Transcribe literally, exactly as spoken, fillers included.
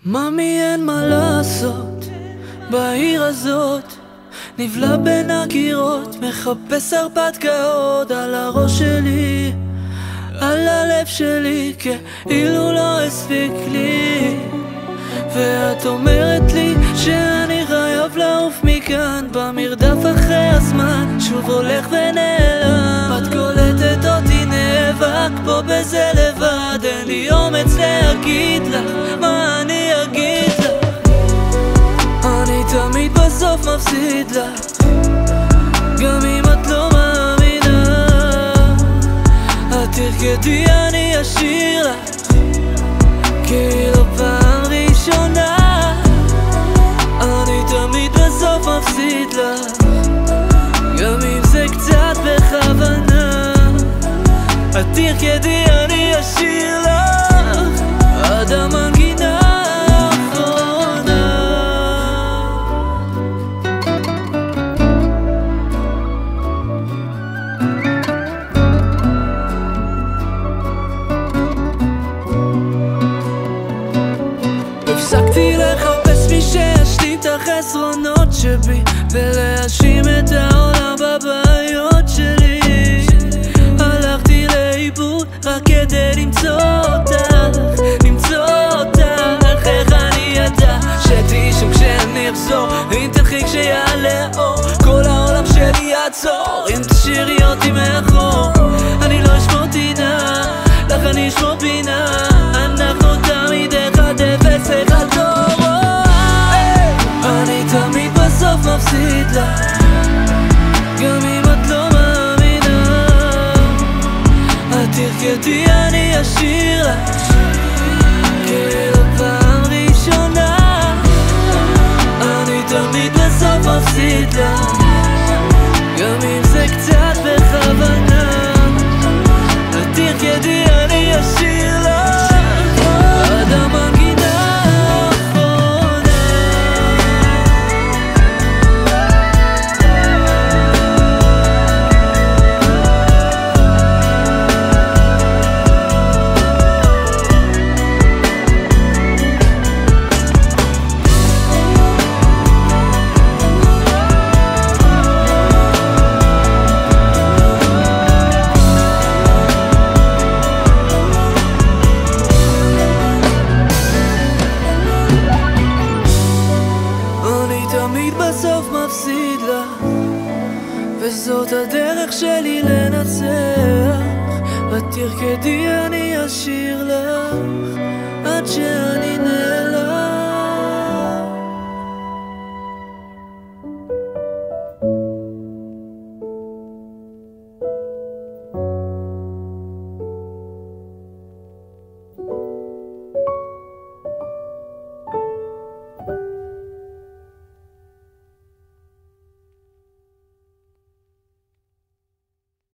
ממי אין מה לעשות בעיר הזאת, נבלע בין הקירות, מחפש הרפתקאות על הראש שלי, על הלב שלי, כאילו לא הספיק לי. ואת אומרת לי שאני חייב לעוף מכאן, במרדף אחרי הזמן שוב הולך ונעלם. את קולטת אותי נאבק פה בזה לבד, אין לי אומץ להגיד לך מה אני אגיד לך. אני תמיד בסוף מפסיד לך, גם אם את לא מאמינה. את תרקדי אני אשיר לך כאילו פעם ראשונה. אני תמיד בסוף מפסיד לך, גם אם זה קצת בכוונה. את תרקדי אני אשיר לך עד המנגינה האחרונה. הפסקתי לחפש מי שישלים את החסרונות שבי, ולהאשים את העולם בבעיות שלי. הלכתי לאיבוד רק כדי למצוא אותך, למצוא אותך. איך אני ידע שתהיי שם כשאני אחזור, אם תלכי כשיעלה אור, כל העולם שלי יעצור. אם תשאירי אותי מאחור, אני לא אשמור טינה, לך אני אשמור פינה. אנחנו תמיד אחד אפס אחד טוב. אני תמיד בסוף מפסיד לך, גם אם את לא מאמינה. את תרקדי אני אשיר לך כאילו פעם ראשונה. אני תמיד בסוף מפסיד לך, גם אם זה קצת בכוונה. את תרקדי אני אשיר לך עד המנגינה האחרונה. תמיד בסוף מפסיד לך, וזאת הדרך שלי לנצח. את תרקדי אני אשיר לך עד שאני